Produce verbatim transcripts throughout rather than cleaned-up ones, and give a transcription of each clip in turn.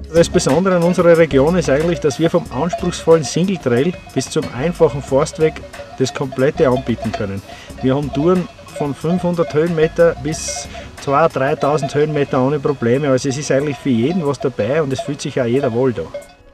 Das Besondere an unserer Region ist eigentlich, dass wir vom anspruchsvollen Single Trail bis zum einfachen Forstweg das komplette anbieten können. Wir haben Touren von fünfhundert Höhenmeter bis zweitausend, dreitausend Höhenmeter ohne Probleme. Also es ist eigentlich für jeden was dabei und es fühlt sich auch jeder wohl da.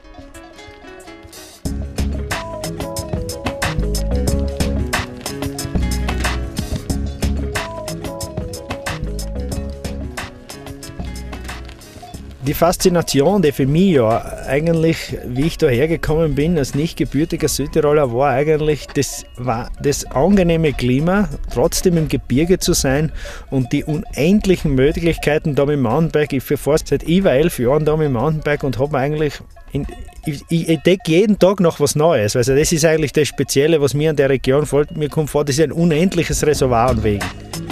Die Faszination, die für mich ja eigentlich, wie ich da hergekommen bin, als nicht gebürtiger Südtiroler, war eigentlich das, war das angenehme Klima, trotzdem im Gebirge zu sein und die unendlichen Möglichkeiten da mit dem Mountainbike. Ich fahre seit über elf Jahren da mit dem Mountainbike und habe eigentlich in, ich, ich entdecke jeden Tag noch was Neues. Also das ist eigentlich das Spezielle, was mir an der Region gefällt. Mir kommt vor, das ist ein unendliches Reservoir an Wegen.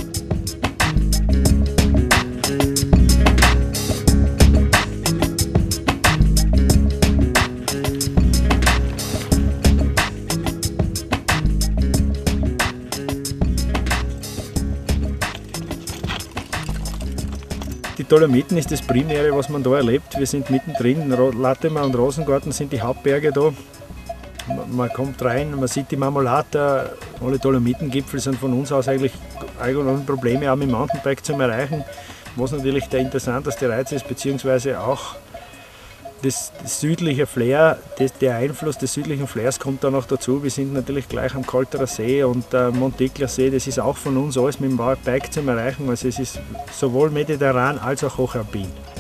Die Dolomiten ist das Primäre, was man da erlebt. Wir sind mittendrin, Latimer und Rosengarten sind die Hauptberge da. Man kommt rein, man sieht die Marmolata, alle Dolomitengipfel sind von uns aus eigentlich ohne Probleme auch mit dem Mountainbike zu erreichen. Was natürlich der interessanteste Reiz ist, beziehungsweise auch das, das südliche Flair, das, der Einfluss des südlichen Flairs kommt da noch dazu. Wir sind natürlich gleich am Kalterer See und der Montekler See, das ist auch von uns alles mit dem Bike zu erreichen. Also es ist sowohl mediterran als auch hochalpin.